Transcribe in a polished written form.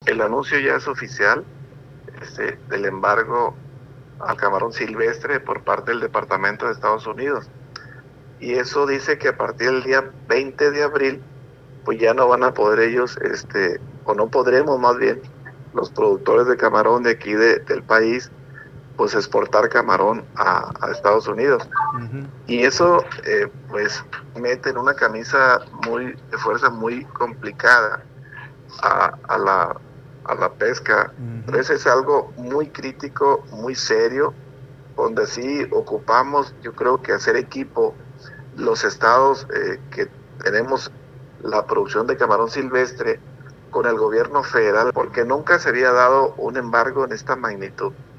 El anuncio ya es oficial, del embargo al camarón silvestre por parte del Departamento de Estados Unidos. Y eso dice que a partir del día 20 de abril, pues ya no van a poder ellos, o no podremos más bien, los productores de camarón de aquí del país, pues exportar camarón a Estados Unidos. Ujú. Y eso, pues, mete en una camisa de fuerza muy complicada a a la pesca. Ujú. Entonces es algo muy crítico, muy serio, donde sí ocupamos, yo creo que hacer equipo los estados que tenemos la producción de camarón silvestre con el gobierno federal, porque nunca se había dado un embargo en esta magnitud.